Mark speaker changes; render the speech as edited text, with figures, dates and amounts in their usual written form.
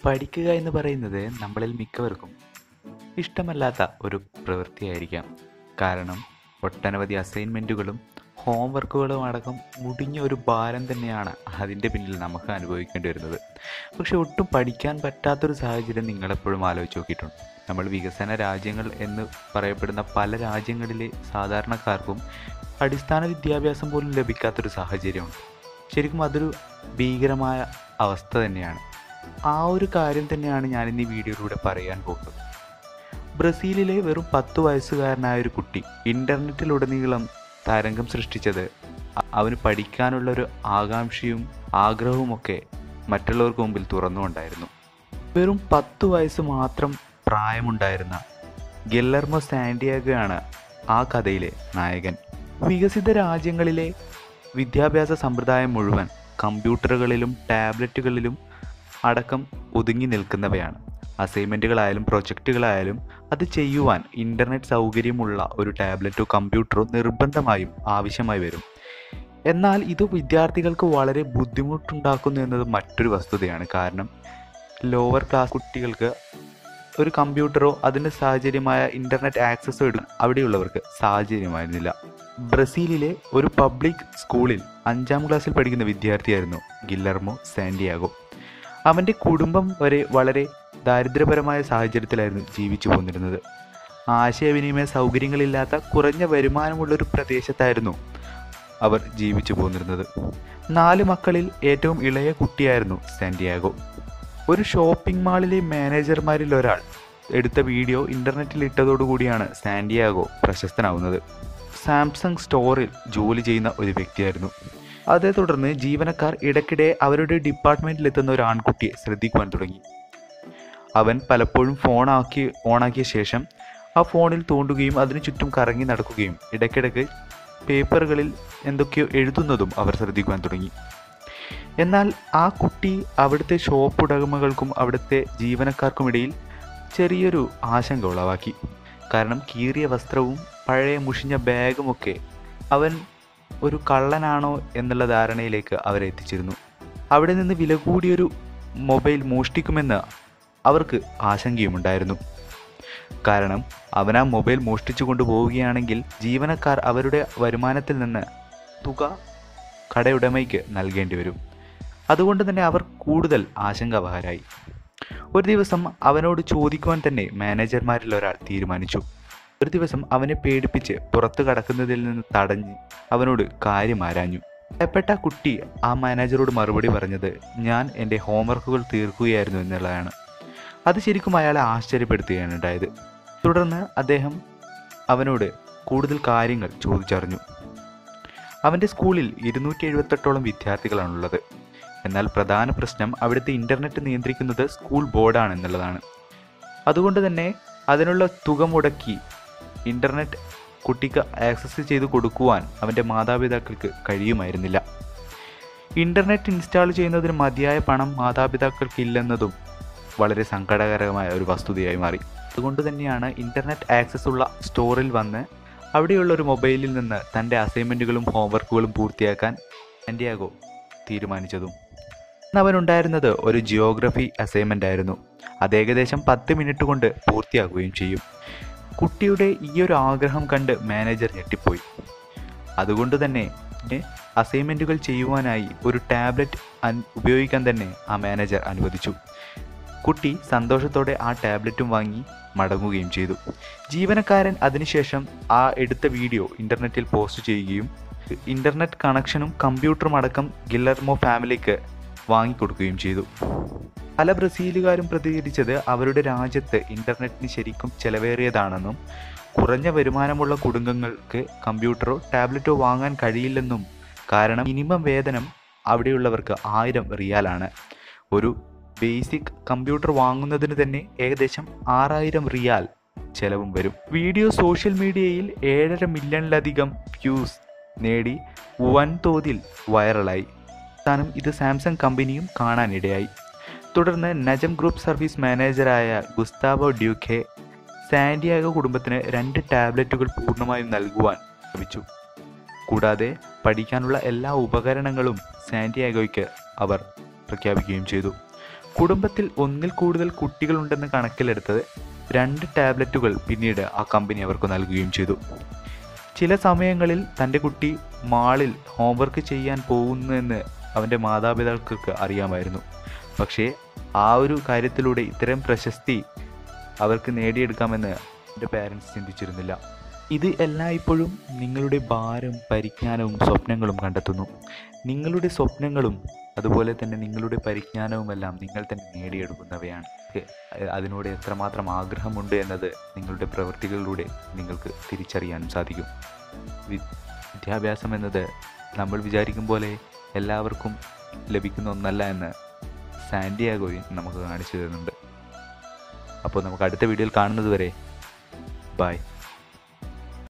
Speaker 1: പഠിക്കുക എന്ന് പറയുന്നത് നമ്മളിൽ മിക്കവർക്കും ഇഷ്ടമല്ലാത്ത ഒരു പ്രവൃത്തിയായിരിക്കാം. കാരണം ഒട്ടനവധി അസൈൻമെൻറ്റുകളും ഹോംവർക്കുകളും അടക്കം മുടിഞ്ഞ ഒരു ഭാരം തന്നെയാണ് അതിൻ്റെ പിന്നിൽ നമുക്ക് അനുഭവിക്കേണ്ടി വരുന്നത്. പക്ഷെ ഒട്ടും പഠിക്കാൻ പറ്റാത്തൊരു സാഹചര്യം നിങ്ങളെപ്പോഴും ആലോചിച്ച് നോക്കിയിട്ടുണ്ട്? നമ്മൾ വികസന രാജ്യങ്ങൾ എന്ന് പറയപ്പെടുന്ന പല രാജ്യങ്ങളിലെ സാധാരണക്കാർക്കും അടിസ്ഥാന വിദ്യാഭ്യാസം പോലും ലഭിക്കാത്തൊരു സാഹചര്യമുണ്ട്. ശരിക്കും അതൊരു ഭീകരമായ അവസ്ഥ തന്നെയാണ്. ആ ഒരു കാര്യം തന്നെയാണ് ഞാനിന്ന് ഈ വീഡിയോയിലൂടെ പറയാൻ പോകുന്നത്. ബ്രസീലിലെ വെറും 10 വയസ്സുകാരനായ ഒരു കുട്ടി ഇൻ്റർനെറ്റിലുടനീളം തരംഗം സൃഷ്ടിച്ചത് അവന് പഠിക്കാനുള്ളൊരു ആകാംക്ഷയും ആഗ്രഹവുമൊക്കെ മറ്റുള്ളവർക്ക് മുമ്പിൽ തുറന്നുകൊണ്ടായിരുന്നു. വെറും 10 വയസ്സ് മാത്രം പ്രായമുണ്ടായിരുന്ന ഗില്ലർമോ സാന്റിയാഗോയാണ് ആ കഥയിലെ നായകൻ. വികസിത രാജ്യങ്ങളിലെ വിദ്യാഭ്യാസ സമ്പ്രദായം മുഴുവൻ കമ്പ്യൂട്ടറുകളിലും ടാബ്ലറ്റുകളിലും അടക്കം ഒതുങ്ങി നിൽക്കുന്നവയാണ്. അസൈൻമെൻറ്റുകളായാലും പ്രൊജക്റ്റുകളായാലും അത് ചെയ്യുവാൻ ഇൻ്റർനെറ്റ് സൗകര്യമുള്ള ഒരു ടാബ്ലറ്റോ കമ്പ്യൂട്ടറോ നിർബന്ധമായും ആവശ്യമായി വരും. എന്നാൽ ഇത് വിദ്യാർത്ഥികൾക്ക് വളരെ ബുദ്ധിമുട്ടുണ്ടാക്കുന്നു എന്നത് മറ്റൊരു വസ്തുതയാണ്. കാരണം ലോവർ ക്ലാസ് കുട്ടികൾക്ക് ഒരു കമ്പ്യൂട്ടറോ അതിന് സാഹചര്യമായ ഇൻ്റർനെറ്റ് ആക്സസോ എടുക്കാൻ അവിടെയുള്ളവർക്ക് സാഹചര്യമായിരുന്നില്ല. ബ്രസീലിലെ ഒരു പബ്ലിക് സ്കൂളിൽ 5ാം ക്ലാസ്സിൽ പഠിക്കുന്ന വിദ്യാർത്ഥിയായിരുന്നു ഗില്ലർമോ സാന്റിയാഗോ. അവൻ്റെ കുടുംബം വരെ വളരെ ദാരിദ്ര്യപരമായ സാഹചര്യത്തിലായിരുന്നു ജീവിച്ചു പോന്നിരുന്നത്. ആശയവിനിമയ സൗകര്യങ്ങളില്ലാത്ത കുറഞ്ഞ വരുമാനമുള്ളൊരു പ്രദേശത്തായിരുന്നു അവർ ജീവിച്ചു പോന്നിരുന്നത്. 4 മക്കളിൽ ഏറ്റവും ഇളയ കുട്ടിയായിരുന്നു സാന്റിയാഗോ. ഒരു ഷോപ്പിംഗ് മാളിലെ മാനേജർമാരിൽ ഒരാൾ എടുത്ത വീഡിയോ ഇൻ്റർനെറ്റിൽ ഇട്ടതോടുകൂടിയാണ് സാന്റിയാഗോ പ്രശസ്തനാവുന്നത്. സാംസങ് സ്റ്റോറിൽ ജോലി ചെയ്യുന്ന ഒരു വ്യക്തിയായിരുന്നു. അതേ തുടർന്ന് ജീവനക്കാർ ഇടയ്ക്കിടെ അവരുടെ ഡിപ്പാർട്ട്മെൻറ്റിലെത്തുന്ന ഒരു ആൺകുട്ടിയെ ശ്രദ്ധിക്കുവാൻ തുടങ്ങി. അവൻ പലപ്പോഴും ഓണാക്കിയ ശേഷം ആ ഫോണിൽ തോണ്ടുകയും അതിനു ചുറ്റും കറങ്ങി നടക്കുകയും ഇടയ്ക്കിടയ്ക്ക് പേപ്പറുകളിൽ എന്തൊക്കെയോ എഴുതുന്നതും അവർ ശ്രദ്ധിക്കുവാൻ തുടങ്ങി. എന്നാൽ ആ കുട്ടി അവിടുത്തെ ഷോപ്പ് ഉടമകൾക്കും അവിടുത്തെ ജീവനക്കാർക്കുമിടയിൽ ചെറിയൊരു ആശങ്ക ഉളവാക്കി. കാരണം കീറിയ വസ്ത്രവും പഴയ മുഷിഞ്ഞ ബാഗുമൊക്കെ അവൻ ഒരു കള്ളനാണോ എന്നുള്ള ധാരണയിലേക്ക് അവരെ എത്തിച്ചിരുന്നു. അവിടെ നിന്ന് വില കൂടിയൊരു മൊബൈൽ മോഷ്ടിക്കുമെന്ന് അവർക്ക് ആശങ്കയുമുണ്ടായിരുന്നു. കാരണം അവൻ ആ മൊബൈൽ മോഷ്ടിച്ചു കൊണ്ടുപോവുകയാണെങ്കിൽ ജീവനക്കാർ അവരുടെ വരുമാനത്തിൽ നിന്ന് തുക കടയുടമയ്ക്ക് നൽകേണ്ടി വരും. അതുകൊണ്ട് തന്നെ അവർ കൂടുതൽ ആശങ്കാവഹരായി. ഒരു ദിവസം അവനോട് ചോദിക്കുവാൻ തന്നെ മാനേജർമാരിൽ ഒരാൾ തീരുമാനിച്ചു. ഒരു ദിവസം അവനെ പേടിപ്പിച്ച് പുറത്തു കടക്കുന്നതിൽ നിന്ന് തടഞ്ഞ് അവനോട് കാര്യം ആരാഞ്ഞു. ഭയപ്പെട്ട കുട്ടി ആ മാനേജറോട് മറുപടി പറഞ്ഞത് ഞാൻ എൻ്റെ ഹോംവർക്കുകൾ തീർക്കുകയായിരുന്നു എന്നുള്ളതാണ്. അത് ശരിക്കും അയാളെ ആശ്ചര്യപ്പെടുത്തുകയാണ് ഉണ്ടായത്. തുടർന്ന് അദ്ദേഹം അവനോട് കൂടുതൽ കാര്യങ്ങൾ ചോദിച്ചറിഞ്ഞു. അവൻ്റെ സ്കൂളിൽ 278ഓളം വിദ്യാർത്ഥികളാണുള്ളത്. എന്നാൽ പ്രധാന പ്രശ്നം അവിടുത്തെ ഇൻ്റർനെറ്റ് നിയന്ത്രിക്കുന്നത് സ്കൂൾ ബോർഡാണെന്നുള്ളതാണ്. അതുകൊണ്ട് തന്നെ അതിനുള്ള തുക മുടക്കി ഇൻ്റർനെറ്റ് കുട്ടിക്ക് ആക്സസ് ചെയ്ത് കൊടുക്കുവാൻ അവൻ്റെ മാതാപിതാക്കൾക്ക് കഴിയുമായിരുന്നില്ല. ഇൻ്റർനെറ്റ് ഇൻസ്റ്റാൾ ചെയ്യുന്നതിന് മതിയായ പണം മാതാപിതാക്കൾക്ക് ഇല്ലെന്നതും വളരെ സങ്കടകരമായ ഒരു വസ്തുതയായി മാറി. അതുകൊണ്ട് തന്നെയാണ് ഇൻ്റർനെറ്റ് ആക്സസ് ഉള്ള സ്റ്റോറിൽ വന്ന് അവിടെയുള്ള ഒരു മൊബൈലിൽ നിന്ന് തൻ്റെ അസൈൻമെൻറ്റുകളും ഹോംവർക്കുകളും പൂർത്തിയാക്കാൻ സാന്റിയാഗോ തീരുമാനിച്ചതും. അവനുണ്ടായിരുന്നത് ഒരു ജിയോഗ്രഫി അസൈൻമെൻ്റ് ആയിരുന്നു. അത് ഏകദേശം 10 മിനിറ്റ് കൊണ്ട് പൂർത്തിയാക്കുകയും ചെയ്യും. കുട്ടിയുടെ ഈ ഒരു ആഗ്രഹം കണ്ട് മാനേജർ ഞെട്ടിപ്പോയി. അതുകൊണ്ട് തന്നെ അസൈൻമെൻറ്റുകൾ ചെയ്യുവാനായി ഒരു ടാബ്ലറ്റ് ഉപയോഗിക്കാൻ തന്നെ ആ മാനേജർ അനുവദിച്ചു. കുട്ടി സന്തോഷത്തോടെ ആ ടാബ്ലറ്റും വാങ്ങി മടങ്ങുകയും ചെയ്തു. ജീവനക്കാരൻ അതിനുശേഷം ആ എടുത്ത വീഡിയോ ഇൻ്റർനെറ്റിൽ പോസ്റ്റ് ചെയ്യുകയും ഇൻ്റർനെറ്റ് കണക്ഷനും കമ്പ്യൂട്ടറും അടക്കം ഗില്ലർമോ ഫാമിലിക്ക് വാങ്ങിക്കൊടുക്കുകയും ചെയ്തു. പല ബ്രസീലുകാരും പ്രതികരിച്ചത് അവരുടെ രാജ്യത്ത് ഇൻ്റർനെറ്റിന് ശരിക്കും ചെലവേറിയതാണെന്നും കുറഞ്ഞ വരുമാനമുള്ള കുടുംബങ്ങൾക്ക് കമ്പ്യൂട്ടറോ ടാബ്ലറ്റോ വാങ്ങാൻ കഴിയില്ലെന്നും. കാരണം മിനിമം വേതനം അവിടെയുള്ളവർക്ക് 1000 റിയാലാണ്. ഒരു ബേസിക് കമ്പ്യൂട്ടർ വാങ്ങുന്നതിന് തന്നെ ഏകദേശം 6000 റിയാൽ ചെലവും വരും. വീഡിയോ സോഷ്യൽ മീഡിയയിൽ 7.5 മില്യണിലധികം വ്യൂസ് നേടി വൻതോതിൽ വൈറലായി. ഇത് സാംസങ് കമ്പനിയും കാണാനിടയായി. തുടർന്ന് നജം ഗ്രൂപ്പ് സർവീസ് മാനേജറായ ഗുസ്താവോ ഡ്യൂക്കെ സാന്റിയാഗോ കുടുംബത്തിന് 2 ടാബ്ലറ്റുകൾ പൂർണ്ണമായും നൽകുവാൻ ശ്രമിച്ചു. കൂടാതെ പഠിക്കാനുള്ള എല്ലാ ഉപകരണങ്ങളും സാന്റിയാഗോയ്ക്ക് അവർ പ്രഖ്യാപിക്കുകയും ചെയ്തു. കുടുംബത്തിൽ ഒന്നിൽ കൂടുതൽ കുട്ടികളുണ്ടെന്ന് കണക്കിലെടുത്ത് 2 ടാബ്ലറ്റുകൾ പിന്നീട് ആ കമ്പനി അവർക്ക് നൽകുകയും ചെയ്തു. ചില സമയങ്ങളിൽ തൻ്റെ കുട്ടി മാളിൽ ഹോംവർക്ക് ചെയ്യാൻ പോകുന്നുവെന്ന് അവൻ്റെ മാതാപിതാക്കൾക്ക് അറിയാമായിരുന്നു. പക്ഷേ ആ ഒരു കാര്യത്തിലൂടെ ഇത്തരം പ്രശസ്തി അവർക്ക് നേടിയെടുക്കാമെന്ന് എൻ്റെ പാരൻസ് ചിന്തിച്ചിരുന്നില്ല. ഇത് എല്ലായ്പ്പോഴും നിങ്ങളുടെ ഭാരം, പരിജ്ഞാനവും സ്വപ്നങ്ങളും കണ്ടെത്തുന്നു. നിങ്ങളുടെ സ്വപ്നങ്ങളും അതുപോലെ തന്നെ നിങ്ങളുടെ പരിജ്ഞാനവുമെല്ലാം നിങ്ങൾ തന്നെ നേടിയെടുക്കുന്നവയാണ്. അതിനോട് എത്രമാത്രം ആഗ്രഹമുണ്ട് എന്നത് നിങ്ങളുടെ പ്രവൃത്തികളിലൂടെ നിങ്ങൾക്ക് തിരിച്ചറിയാനും സാധിക്കും. വിദ്യാഭ്യാസം എന്നത് നമ്മൾ വിചാരിക്കും പോലെ എല്ലാവർക്കും ലഭിക്കുന്ന ഒന്നല്ല എന്ന് സാന്റിയാഗോയും നമുക്ക് കാണിച്ചു തരുന്നുണ്ട്. അപ്പോൾ നമുക്ക് അടുത്ത വീഡിയോയിൽ കാണുന്നത് വരെ ബൈ.